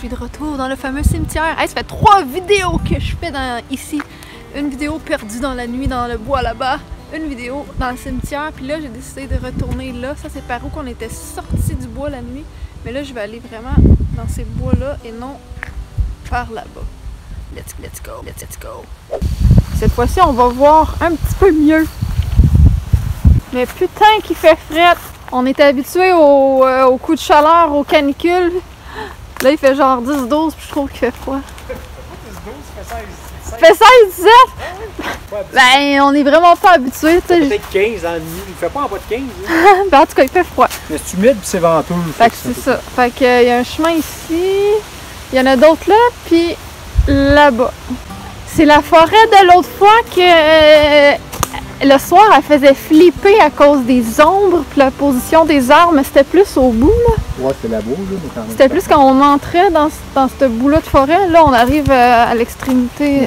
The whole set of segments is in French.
suis de retour dans le fameux cimetière. Hey, ça fait 3 vidéos que je fais ici. Une vidéo perdue dans la nuit dans le bois là-bas. Une vidéo dans le cimetière. Puis là, j'ai décidé de retourner là. Ça, c'est par où qu'on était sorti du bois la nuit. Mais là, je vais aller vraiment dans ces bois-là et non par là-bas. Let's go. Cette fois-ci, on va voir un petit peu mieux. Mais putain qu'il fait fret! On était habitué au coup de chaleur, aux canicules. Là, il fait genre 10-12 puis je trouve qu'il fait froid. Ça fait 16-17? Ben, on est vraiment pas habitué. Peut-être 15 en nuit. Il fait pas en bas de 15. Ben, en tout cas, il fait froid. Mais c'est humide puis c'est venteux. Fait que c'est ça. Fait qu'il y a un chemin ici. Il y en a d'autres là, puis là-bas. C'est la forêt de l'autre fois que le soir, elle faisait flipper à cause des ombres puis la position des arbres, mais c'était plus au bout, là. Ouais, c'était là-bas, là. C'était plus quand on entrait dans ce bout-là de forêt. Là, on arrive à l'extrémité.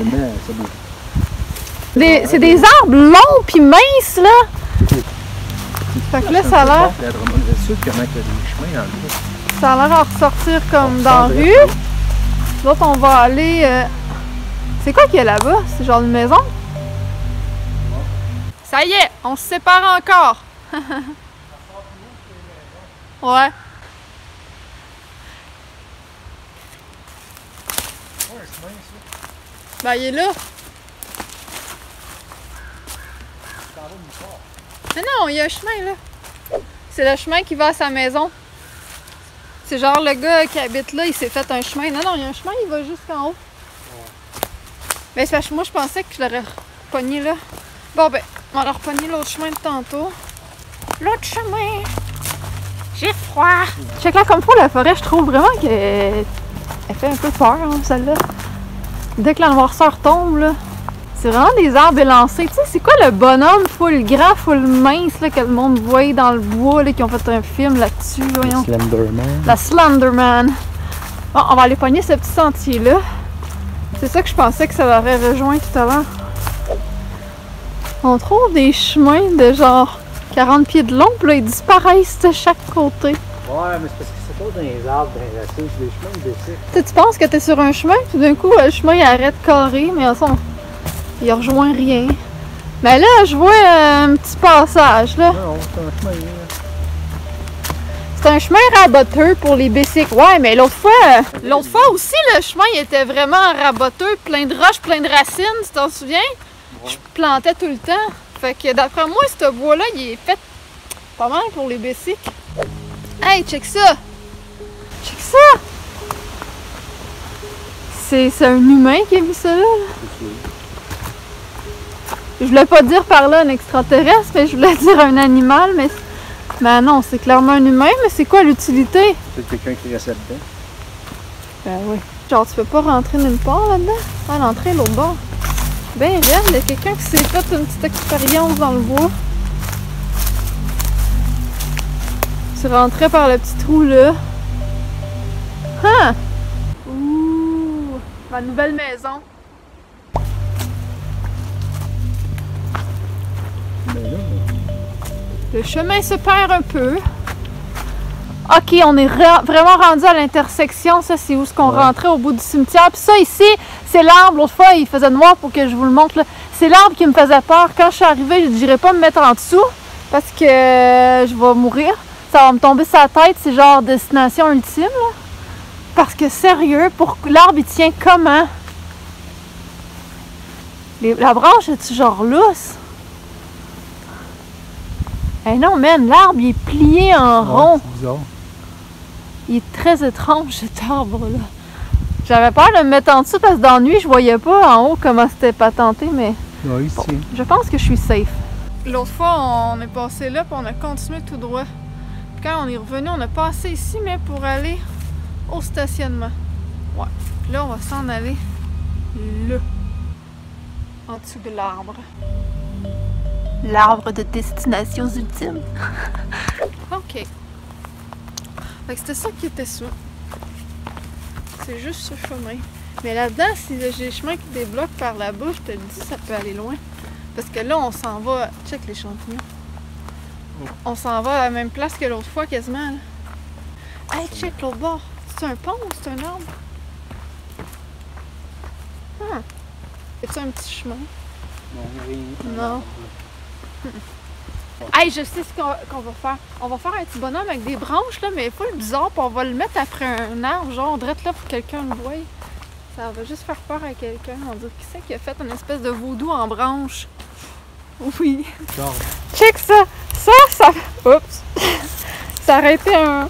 C'est des arbres longs puis minces, là. Fait que là, ça a l'air... Ça a l'air à ressortir comme dans la rue. L'autre, on va aller... C'est quoi qu'il y a là-bas? C'est genre une maison? Ça y est, on se sépare encore! Ouais. Ben, il est là. Mais non, il y a un chemin là. C'est le chemin qui va à sa maison. C'est genre le gars qui habite là, il s'est fait un chemin. Non, il y a un chemin, il va jusqu'en haut. Mais c'est parce que moi, je pensais que je l'aurais repogné là. Bon, ben, on va repogner l'autre chemin de tantôt. L'autre chemin! J'ai froid! Check là, comme pour la forêt, je trouve vraiment qu'elle fait un peu peur, hein, celle-là. Dès que la noirceur tombe, là, c'est vraiment des arbres élancés. Tu sais, c'est quoi le bonhomme full grand, full mince, là, que le monde voyait dans le bois, là, qui ont fait un film là-dessus, voyons. La Slenderman. La Slenderman. Bon, on va aller pogner ce petit sentier-là. C'est ça que je pensais que ça l'aurait rejoint tout à l'heure. On trouve des chemins de genre 40 pieds de long, puis là, ils disparaissent de chaque côté. Ouais, mais c'est parce que c'est pas dans les arbres, dans les racines, c'est des chemins de cycle. Tu penses que t'es sur un chemin, puis d'un coup, le chemin il arrête carré, mais en son, il rejoint rien. Mais là, je vois un petit passage, là. Non, c'est un chemin, là. C'est un chemin raboteux pour les bicycles. Ouais, mais l'autre fois aussi, le chemin il était vraiment raboteux, plein de roches, plein de racines, tu t'en souviens? Ouais. Je plantais tout le temps. Fait que d'après moi, ce bois-là, il est fait pas mal pour les bicycles. Hey, check ça! Check ça! C'est un humain qui a vu ça là? Je voulais pas dire par là un extraterrestre, mais je voulais dire un animal, mais... Ben non, c'est clairement un humain, mais c'est quoi l'utilité? C'est quelqu'un qui restait dedans. Ben oui. Genre, tu peux pas rentrer nulle part là-dedans? Ah, l'entrée est l'autre bord. Ben réel, il y a quelqu'un qui s'est fait une petite expérience dans le bois. Tu rentrais par le petit trou là. Ah! Ouh! Ma nouvelle maison. Le chemin se perd un peu. Ok, on est vraiment rendu à l'intersection. Ça, c'est où ce qu'on rentrait au bout du cimetière. Puis ça, ici, c'est l'arbre. L'autre fois, il faisait noir pour que je vous le montre. C'est l'arbre qui me faisait peur. Quand je suis arrivée, je ne dirais pas me mettre en dessous parce que je vais mourir. Ça va me tomber sur la tête. C'est genre destination ultime. Là. Parce que sérieux, pour l'arbre, il tient comment? La branche, est-tu genre lousse? Eh non, man, l'arbre, il est plié en rond. C'est bizarre. Il est très étrange, cet arbre-là. J'avais peur de me mettre en dessous parce que dans la nuit, je voyais pas en haut comment c'était patenté, mais Oui, bon, je pense que je suis safe. L'autre fois, on est passé là, puis on a continué tout droit. Puis quand on est revenu, on a passé ici, mais pour aller au stationnement. Ouais. Puis là, on va s'en aller là, en dessous de l'arbre. L'arbre de destinations ultimes. Ok. Fait que c'était ça qui était ça. C'est juste ce chemin. Mais là-dedans, si j'ai des chemins qui débloquent par là-bas, je te dis, ça peut aller loin. Parce que là, on s'en va... Check les champignons. On s'en va à la même place que l'autre fois, quasiment. Là. Hey, check l'autre bord. C'est un pont ou c'est un arbre? C'est-tu un petit chemin? Non, rien. Non. Hey, je sais ce qu'on va faire. On va faire un petit bonhomme avec des branches, là, mais pas le bizarre, puis on va le mettre après un arbre, genre, direct là, pour que quelqu'un le voie. Ça va juste faire peur à quelqu'un. On dirait qui c'est qui a fait une espèce de vaudou en branche. Oui. Genre. Check ça! Ça... Oups! Ça aurait été un...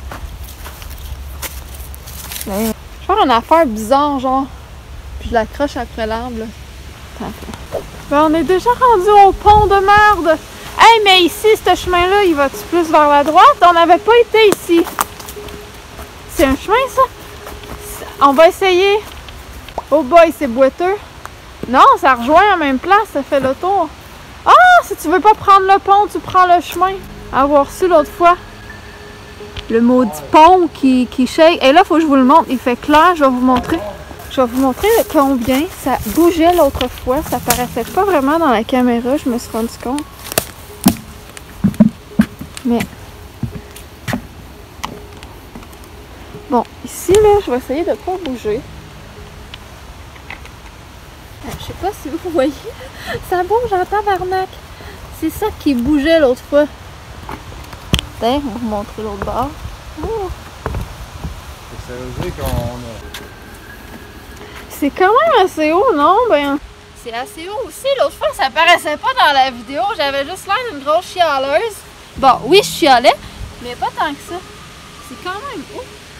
Je vais faire une affaire bizarre, genre. Puis je l'accroche après l'arbre, là. Ben, on est déjà rendu au pont de merde! Hey, mais ici, ce chemin-là, il va-tu plus vers la droite? On n'avait pas été ici. C'est un chemin, ça? On va essayer. Oh boy, c'est boiteux. Non, ça rejoint à la même place, ça fait le tour. Ah, si tu veux pas prendre le pont, tu prends le chemin. Avoir su l'autre fois. Le maudit pont qui shake. Et là, il faut que je vous le montre. Il fait clair, je vais vous montrer. Je vais vous montrer combien ça bougeait l'autre fois. Ça paraissait pas vraiment dans la caméra, je me suis rendu compte. Mais... Bon, ici, là, je vais essayer de pas bouger. Je sais pas si vous voyez. Ça bouge en tabarnak. C'est ça qui bougeait l'autre fois. Tiens, on va vous montrer l'autre bord. Oh. Ça veut dire qu'on a... C'est quand même assez haut, non? Ben... C'est assez haut aussi. L'autre fois, ça paraissait pas dans la vidéo. J'avais juste l'air d'une grosse chialeuse. Bon, oui, je chialais, mais pas tant que ça. C'est quand même haut.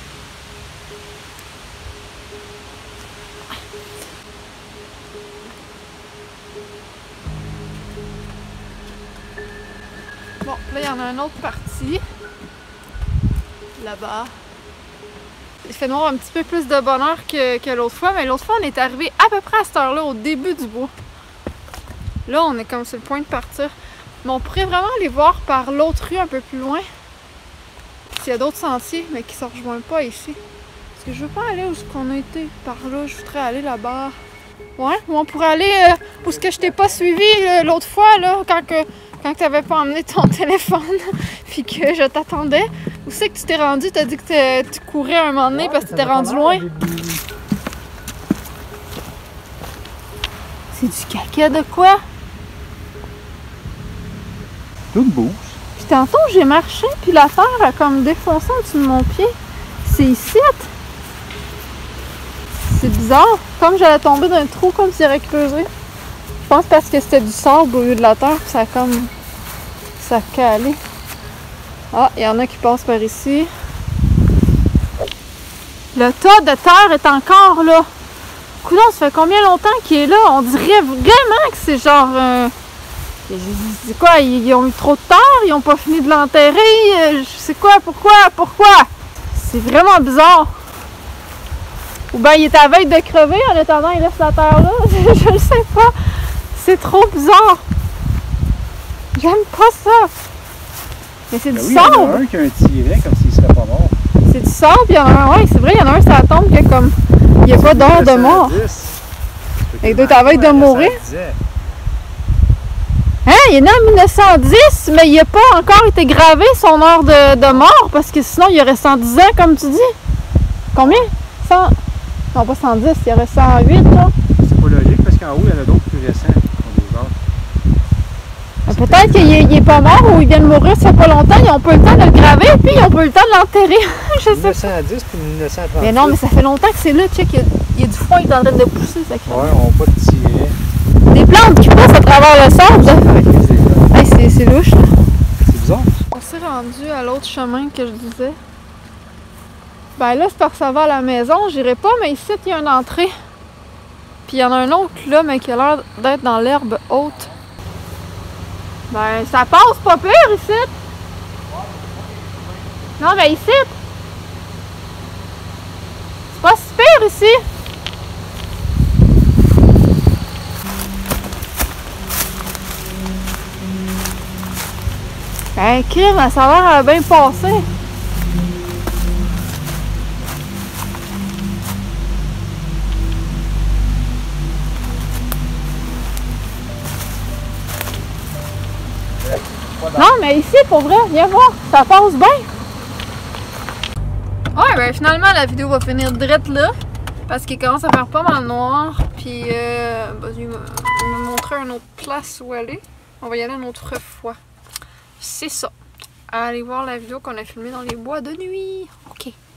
Bon, là, il y en a une autre partie. Là-bas. Il fait noir un petit peu plus de bonheur que l'autre fois, mais l'autre fois, on est arrivé à peu près à cette heure-là, au début du bois. Là, on est comme sur le point de partir. Mais on pourrait vraiment aller voir par l'autre rue un peu plus loin. S'il y a d'autres sentiers, mais qui ne se rejoignent pas ici. Parce que je veux pas aller où on a été. Par là, je voudrais aller là-bas. Ouais, ou on pourrait aller où ce que je t'ai pas suivi l'autre fois, là, quand tu n'avais pas emmené ton téléphone, puis que je t'attendais. Où c'est que tu t'es rendu? Tu as dit que tu courais un moment donné parce que tu t'es rendu loin. C'est du caca de quoi? Tout bouge. Puis tantôt, j'ai marché, puis la terre a comme défoncé en dessous de mon pied. C'est ici. C'est bizarre. Comme j'allais tomber d'un trou, comme si j'aurais creusé. Je pense parce que c'était du sable au lieu de la terre, puis ça a comme... ça a calé. Ah, il y en a qui passent par ici. Le tas de terre est encore là. Coudonc, ça fait combien longtemps qu'il est là? On dirait vraiment que c'est genre... c'est quoi? Ils ont eu trop de terre? Ils ont pas fini de l'enterrer? Je sais quoi? Pourquoi? C'est vraiment bizarre. Ou bien il est à veille de crever en attendant il laisse la terre là. Je ne sais pas. C'est trop bizarre. J'aime pas ça. Mais c'est du sable. Il y en a un qui a un tiret comme s'il serait pas mort. C'est du sable, il y en a un, ouais, c'est vrai, il y en a un, ça tombe que comme il n'y a pas d'heure de mort. Et il doit être à veille de mourir. Hein, il est né en 1910, mais il n'a pas encore été gravé son heure de mort, parce que sinon il y aurait 110 ans, comme tu dis. Combien? 100... Non, pas 110, il y aurait 108, là. C'est pas logique, parce qu'en haut, il y en a d'autres plus récents qui ont des âges. Peut-être qu'il est pas mort ou il vient de mourir ça fait pas longtemps, ils ont pas eu le temps de le graver, puis ils ont pas eu le temps de l'enterrer. Je sais 1910 puis 1930. Mais non, mais ça fait longtemps que c'est là, check, il y a du foin qui est en train de pousser, ça crée. Ouais, on n'a pas de tiret. Des plantes qui poussent à travers le sable. Hey, c'est louche. C'est bizarre. On s'est rendu à l'autre chemin que je disais. Ben là, c'est parce que ça va à la maison, j'irai pas, mais ici, il y a une entrée. Puis il y en a un autre là, mais qui a l'air d'être dans l'herbe haute. Ben, ça passe pas pire ici. Non, mais ici. C'est pas si pire ici. Ben, crime, ça a l'air bien passé. Non, mais ici, pour vrai, viens voir, ça passe bien. Ouais, ben finalement, la vidéo va finir drette là, parce qu'il commence à faire pas mal noir, puis Puis, il m'a montré une autre place où aller. On va y aller une autre fois. C'est ça. Allez voir la vidéo qu'on a filmée dans les bois de nuit. OK.